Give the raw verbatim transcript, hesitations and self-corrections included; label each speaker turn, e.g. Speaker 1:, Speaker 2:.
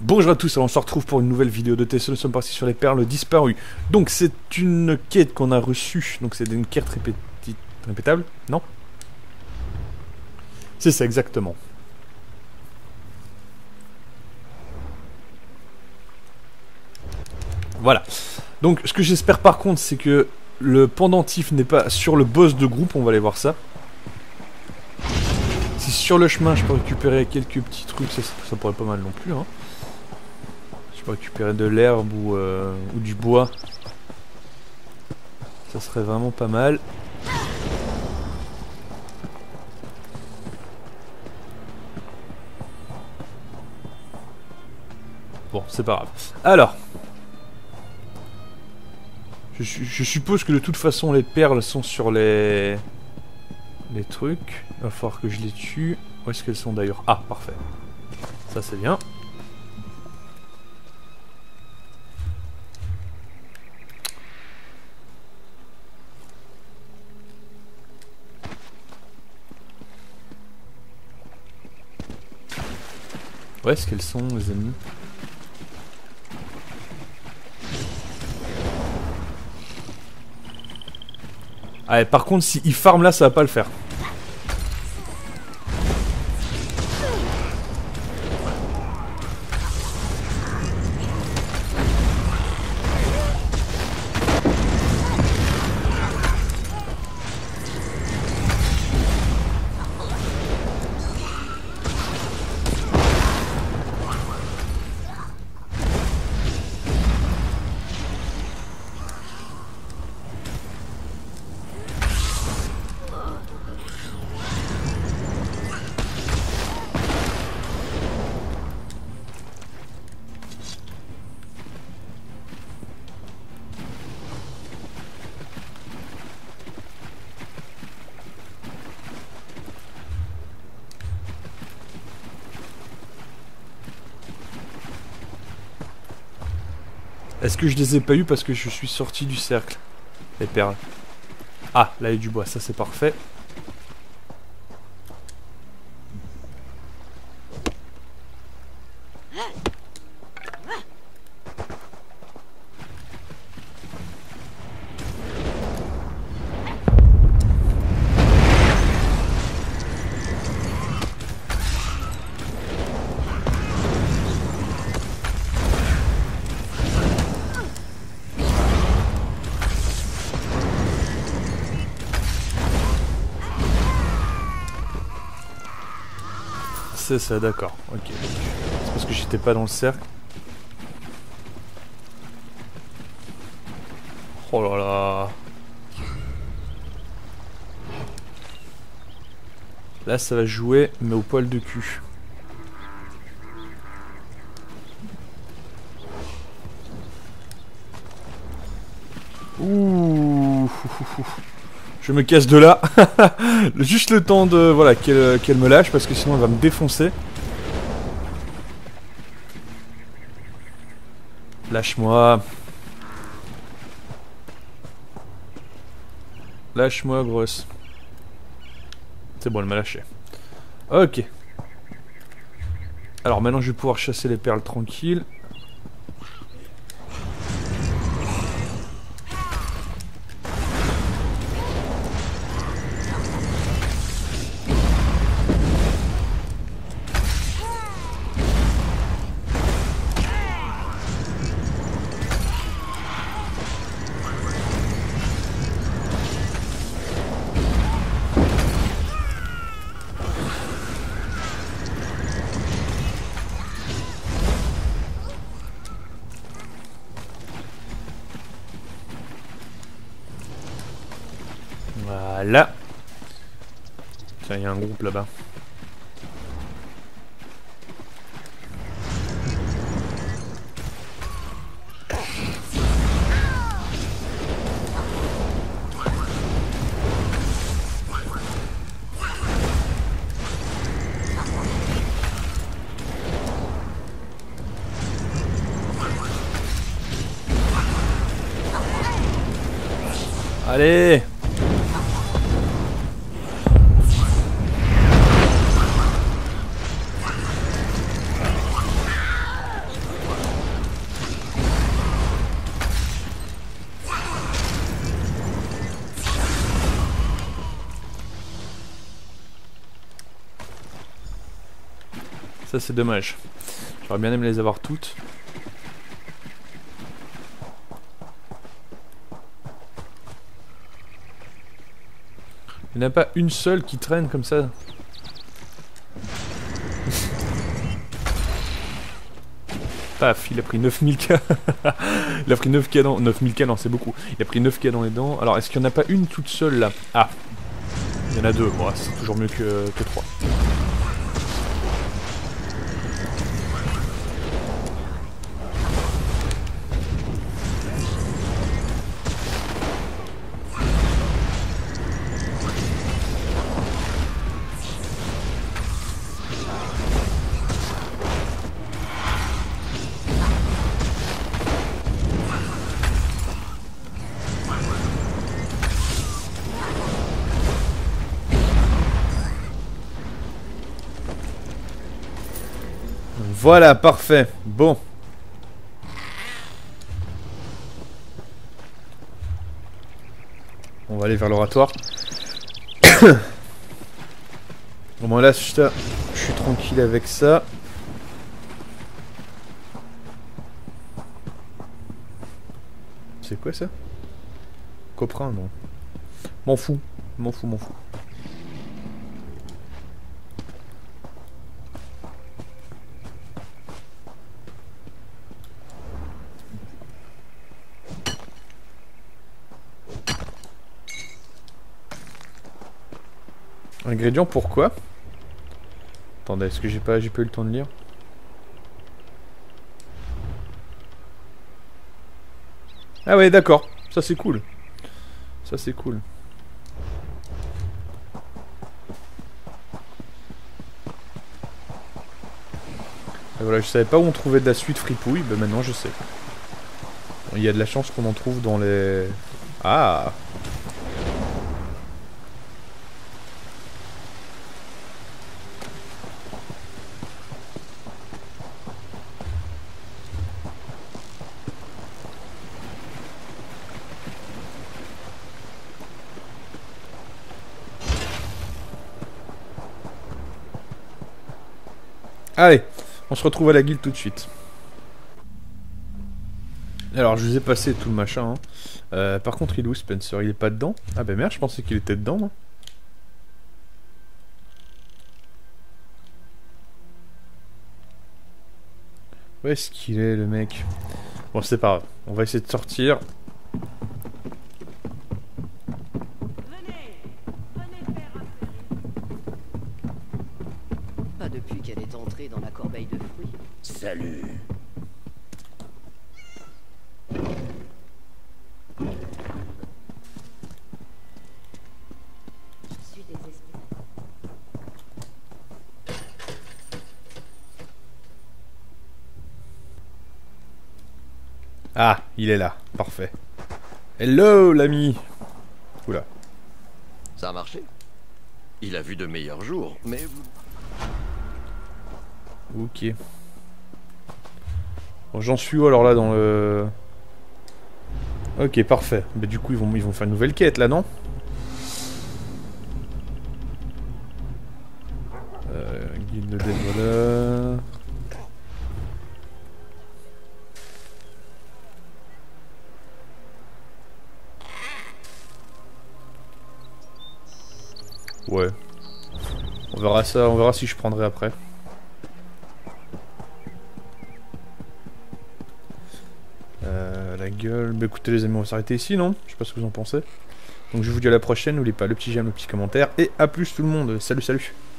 Speaker 1: Bonjour à tous, alors on se retrouve pour une nouvelle vidéo de T S. Nous sommes partis sur les perles disparues. Donc c'est une quête qu'on a reçue, donc c'est une quête répéti... répétable, non? C'est ça exactement. Voilà. Donc ce que j'espère par contre c'est que le pendentif n'est pas sur le boss de groupe, on va aller voir ça. Si sur le chemin je peux récupérer quelques petits trucs, ça, ça pourrait pas mal non plus, hein. Je peux récupérer de l'herbe ou, euh, ou du bois. Ça serait vraiment pas mal. Bon, c'est pas grave. Alors. Je, je suppose que de toute façon les perles sont sur les... Les trucs. Il va falloir que je les tue. Où est-ce qu'elles sont d'ailleurs? Ah, parfait. Ça c'est bien. Où est-ce qu'elles sont, les amis? Ah, et par contre, s'il farm là, ça va pas le faire. Est-ce que je les ai pas eu parce que je suis sorti du cercle? Les perles. Ah, là il y a du bois, ça c'est parfait. C'est ça, d'accord. Ok. C'est parce que j'étais pas dans le cercle. Oh là là. Là, ça va jouer, mais au poil de cul. Ouh. Je me casse de là. Juste le temps de voilà qu'elle qu'elle me lâche parce que sinon elle va me défoncer. Lâche-moi. Lâche-moi, grosse. C'est bon, elle m'a lâché. Ok. Alors maintenant je vais pouvoir chasser les perles tranquilles. Voilà. Tiens, il y a un groupe là-bas. Allez! Ça c'est dommage. J'aurais bien aimé les avoir toutes. Il n'y en a pas une seule qui traîne comme ça. Paf, il a pris neuf mille K. Il a pris neuf K dans... neuf mille K, non, c'est beaucoup. Il a pris neuf K dans les dents. Alors, est-ce qu'il n'y en a pas une toute seule, là? Ah, il y en a deux. Bon, c'est toujours mieux que, que trois. Voilà, parfait. Bon. On va aller vers l'oratoire. Au moins là, je suis tranquille avec ça. C'est quoi ça? Coprin, non. M'en fous. M'en fous, m'en fous. Ingrédients, pourquoi? Attendez, est-ce que j'ai pas, j'ai pas eu le temps de lire? Ah ouais, d'accord. Ça c'est cool. Ça c'est cool. Et voilà, je savais pas où on trouvait de la suite fripouille, ben maintenant je sais. Il y a de la chance qu'on en trouve dans les... Ah! Allez, on se retrouve à la guilde tout de suite. Alors, je vous ai passé tout le machin. Hein. Euh, par contre, il est où Spencer? Il est pas dedans? Ah bah merde, je pensais qu'il était dedans, moi. Où est-ce qu'il est, le mec? Bon, c'est pas grave. On va essayer de sortir.
Speaker 2: Pas depuis qu'elle est entrée dans la corbeille de fruits.
Speaker 3: Salut.
Speaker 2: Je suis désespérée.
Speaker 1: Ah, il est là. Parfait. Hello, l'ami. Oula.
Speaker 3: Ça a marché. Il a vu de meilleurs jours, mais vous...
Speaker 1: Ok. Bon, j'en suis où alors là dans le... Ok, parfait. Mais du coup, ils vont, ils vont faire une nouvelle quête là, non? euh, Guilde des voleurs... Ouais. On verra ça, on verra si je prendrai après. Euh, la gueule... Bah écoutez les amis, on va s'arrêter ici, non? Je sais pas ce que vous en pensez. Donc je vous dis à la prochaine, n'oubliez pas le petit j'aime, le petit commentaire, et à plus tout le monde. Salut, salut.